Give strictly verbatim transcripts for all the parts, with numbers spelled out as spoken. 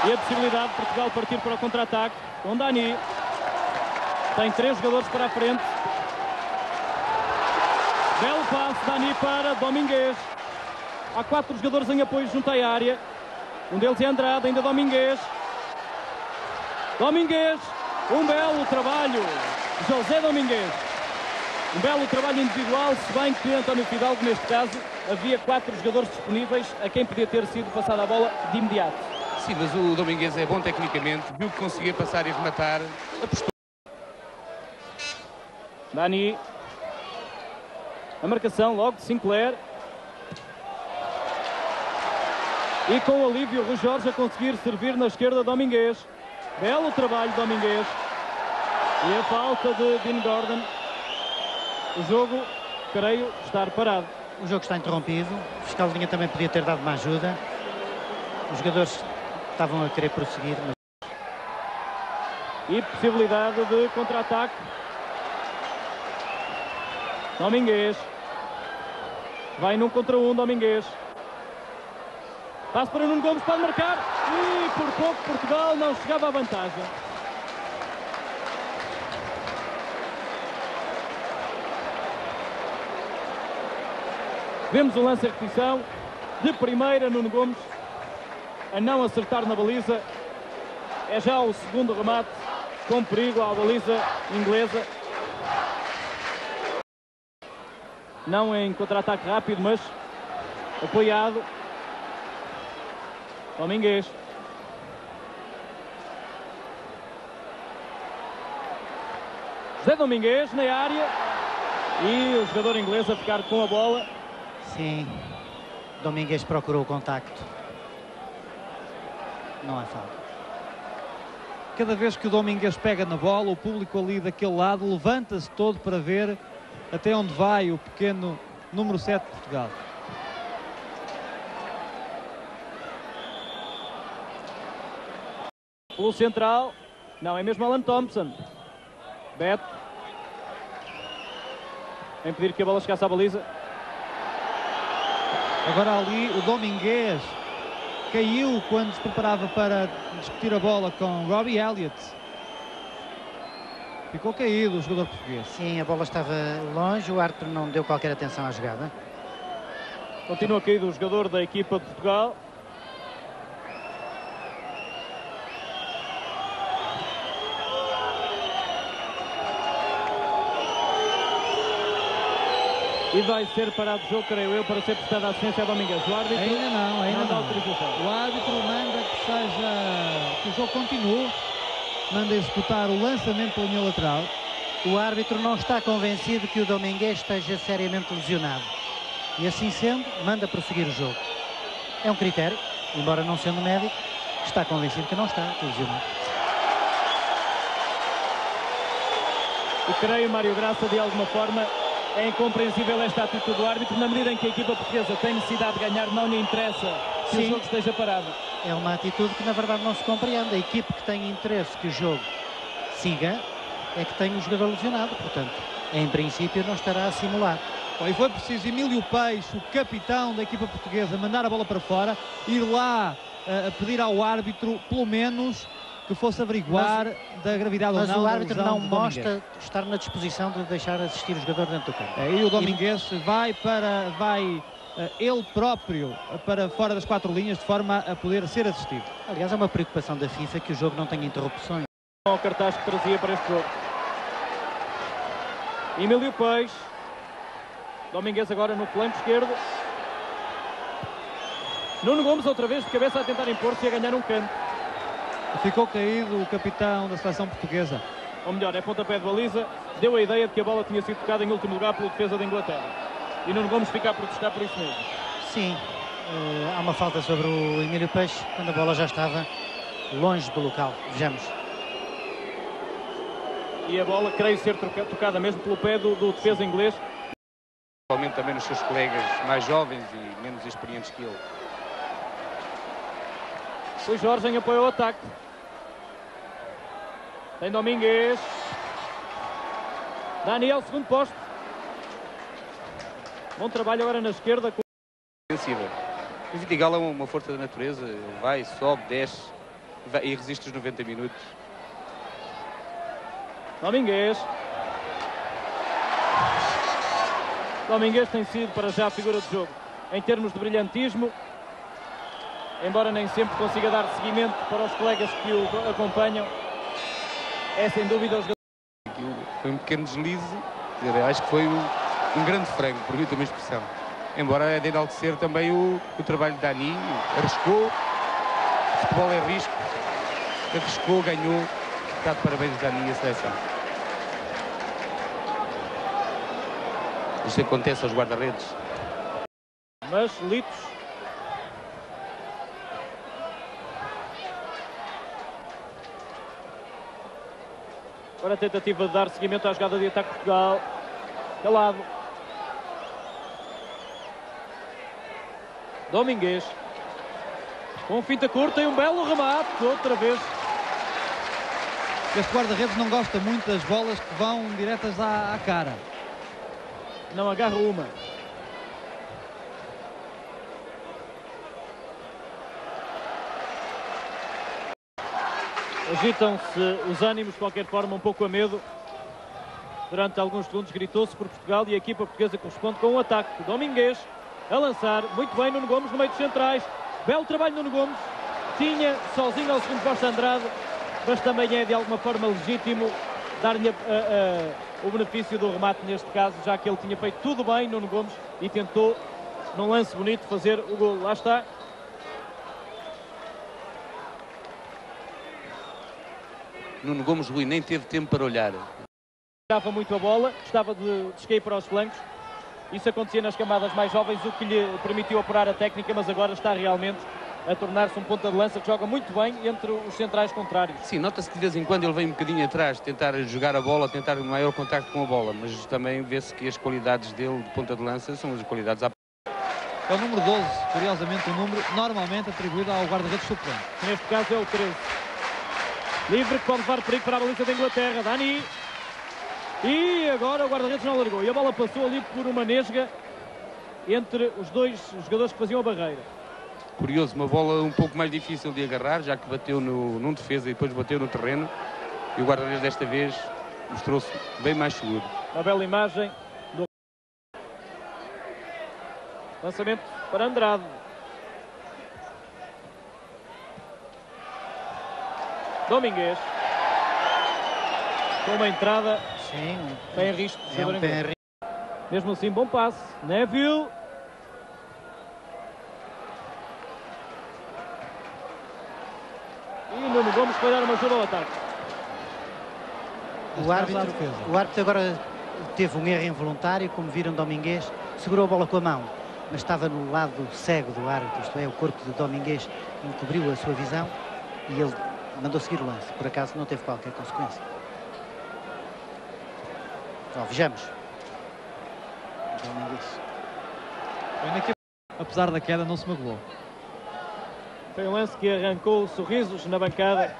E a possibilidade de Portugal partir para o contra-ataque com Dani. Tem três jogadores para a frente. Belo passe, Dani para Domingues. Há quatro jogadores em apoio junto à área. Um deles é Andrade, ainda Domingues. Domingues, um belo trabalho. José Domingues. Um belo trabalho individual, se bem que António Fidalgo, neste caso, havia quatro jogadores disponíveis a quem podia ter sido passada a bola de imediato. Sim, mas o Domingues é bom tecnicamente, viu que conseguia passar e rematar, apostou. Dani. A marcação logo de Sinclair. E com o alívio, Rui Jorge a conseguir servir na esquerda Domingues. Belo trabalho, Domingues. E a falta de Dean Gordon. O jogo, creio, estar parado. O jogo está interrompido. O fiscal de linha também podia ter dado uma ajuda. Os jogadores estavam a querer prosseguir. Mas... E possibilidade de contra-ataque. Domingues. Vai num contra um, Domingues. Passo para Nuno Gomes, pode marcar. E por pouco Portugal não chegava à vantagem. Vemos o lance a repetição. De primeira, Nuno Gomes a não acertar na baliza. É já o segundo remate com perigo à baliza inglesa. Não em contra-ataque rápido, mas apoiado. Domingues. José Domingues na área. E o jogador inglês a ficar com a bola. Sim, Domingues procurou o contacto. Não é falta. Cada vez que o Domingues pega na bola, o público ali daquele lado levanta-se todo para ver até onde vai o pequeno número sete de Portugal. Pelo central. Não, é mesmo Alan Thompson. Beto. A impedir que a bola chegasse à baliza. Agora ali o Domingues caiu quando se preparava para discutir a bola com Robbie Elliott. Ficou caído o jogador português. Sim, a bola estava longe, o árbitro não deu qualquer atenção à jogada. Continua caído o jogador da equipa de Portugal. E vai ser parado o jogo, creio eu, para ser prestada assistência a Domingues. O árbitro ainda não, ainda não dá não. autorização. O árbitro manda que seja, que o jogo continue, manda executar o lançamento pela linha lateral. O árbitro não está convencido que o Domingues esteja seriamente lesionado. E assim sendo, manda prosseguir o jogo. É um critério, embora não sendo médico, está convencido que não está lesionado. E creio, Mário Graça, de alguma forma, é incompreensível esta atitude do árbitro, na medida em que a equipa portuguesa tem necessidade de ganhar, não lhe interessa que Sim. o jogo esteja parado. É uma atitude que na verdade não se compreende. A equipe que tem interesse que o jogo siga é que tem o jogador lesionado, portanto, em princípio não estará a simular. Bom, e foi preciso Emílio Peixe, o capitão da equipa portuguesa, mandar a bola para fora, ir lá uh, a pedir ao árbitro, pelo menos, que fosse averiguar mas, da gravidade ou não. Mas o árbitro não mostra Domingues. estar na disposição de deixar assistir o jogador dentro do campo. É, e o Domingues e... vai para vai uh, ele próprio uh, para fora das quatro linhas, de forma a poder ser assistido. Aliás, é uma preocupação da FIFA que o jogo não tenha interrupções. O cartaz que trazia para este jogo. Emílio Peixe. Domingues agora no flanco esquerdo. Nuno Gomes outra vez de cabeça a tentar impor-se e a ganhar um canto. Ficou caído o capitão da seleção portuguesa. Ou melhor, é pontapé de baliza. Deu a ideia de que a bola tinha sido tocada em último lugar pelo defesa da Inglaterra. E Nuno Gomes fica a protestar por isso mesmo. Sim, uh, há uma falta sobre o Emílio Peixe, quando a bola já estava longe do local. Vejamos. E a bola, creio ser tocada mesmo pelo pé do, do defesa inglês. Provavelmente também nos seus colegas mais jovens e menos experientes que ele. O Jorge em apoio ao ataque. Tem Domingues. Daniel, segundo posto. Bom trabalho agora na esquerda. Defensiva. O Vidigal é uma força da natureza. Ele vai, sobe, desce. e resiste os noventa minutos. Domingues. Domingues tem sido para já a figura do jogo. Em termos de brilhantismo, embora nem sempre consiga dar seguimento para os colegas que o acompanham, é sem dúvida o jogador. Aquilo foi um pequeno deslize, quer dizer, acho que foi um, um grande frango, permita-me a expressão. Embora é de enaltecer também o, o trabalho de Dani, arriscou, o futebol é risco, arriscou, ganhou, está de parabéns Dani e a seleção. Isto acontece aos guarda-redes. Mas Litos agora a tentativa de dar seguimento à jogada de ataque de Portugal. Calado. Domingues. Com finta curta e um belo remate. Outra vez. Este guarda-redes não gosta muito das bolas que vão diretas à, à cara. Não agarra uma. Agitam-se os ânimos de qualquer forma, um pouco a medo. Durante alguns segundos gritou-se por Portugal e a equipa portuguesa corresponde com um ataque. Domingues a lançar, muito bem Nuno Gomes no meio dos centrais. Belo trabalho Nuno Gomes. Tinha sozinho ao segundo posto Andrade, mas também é de alguma forma legítimo dar-lhe o benefício do remate neste caso, já que ele tinha feito tudo bem, Nuno Gomes, e tentou num lance bonito fazer o golo. Lá está. Nuno Gomes, Rui, nem teve tempo para olhar. Estava muito a bola, estava de descair para os flancos. Isso acontecia nas camadas mais jovens, o que lhe permitiu apurar a técnica, mas agora está realmente a tornar-se um ponta de lança que joga muito bem entre os centrais contrários. Sim, nota-se que de vez em quando ele vem um bocadinho atrás, tentar jogar a bola, tentar um maior contacto com a bola, mas também vê-se que as qualidades dele de ponta de lança são as qualidades à... É o número doze, curiosamente o número normalmente atribuído ao guarda-redes suplente. Neste caso é o treze. Livre que pode levar perigo para a baliza da Inglaterra. Dani. E agora o guarda-redes não largou. E a bola passou ali por uma nesga entre os dois jogadores que faziam a barreira. Curioso, uma bola um pouco mais difícil de agarrar, já que bateu no, num defesa e depois bateu no terreno. E o guarda-redes desta vez mostrou-se bem mais seguro. Uma bela imagem do lançamento para Andrade. Domingues. Com uma entrada. Sim, bem a risco. é um pé risco. Mesmo assim, bom passe. Neville. E Nuno Gomes foi dar uma ajuda ao ataque. O árbitro, o árbitro agora teve um erro involuntário, como viram, Domingues segurou a bola com a mão, mas estava no lado cego do árbitro, isto é, o corpo de Domingues encobriu a sua visão e ele mandou seguir o lance. Por acaso não teve qualquer consequência. Então, vejamos. Domingues. Apesar da queda, não se magoou. Foi um lance que arrancou sorrisos na bancada.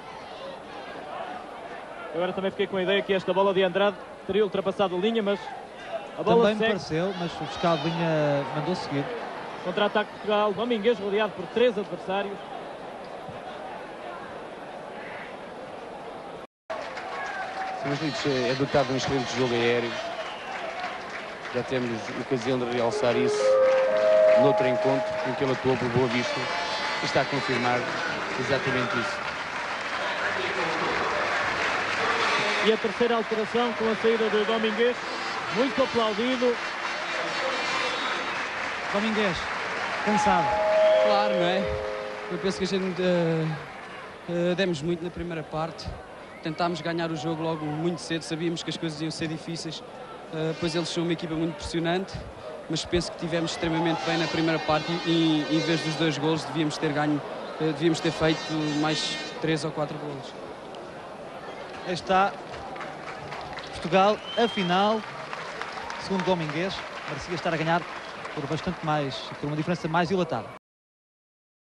Agora também fiquei com a ideia que esta bola de Andrade teria ultrapassado a linha, mas a bola também me segue. pareceu, mas o fiscal de linha mandou seguir. Contra-ataque de Portugal. Domingues rodeado por três adversários. Mas Litos é dotado de um excelente jogo aéreo. Já temos ocasião de realçar isso noutro encontro em que ele atuou por Boa Vista. E está a confirmar exatamente isso. E a terceira alteração com a saída de Domingues. Muito aplaudido. Domingues, cansado. Claro, não é? Eu penso que a gente uh, uh, demos muito na primeira parte. Tentámos ganhar o jogo logo muito cedo, sabíamos que as coisas iam ser difíceis, uh, pois eles são uma equipa muito pressionante, mas penso que tivemos extremamente bem na primeira parte e, e em vez dos dois golos devíamos ter ganho, uh, devíamos ter feito mais três ou quatro golos. Aí está Portugal, a final, segundo Domingues, merecia estar a ganhar por bastante mais, por uma diferença mais dilatada.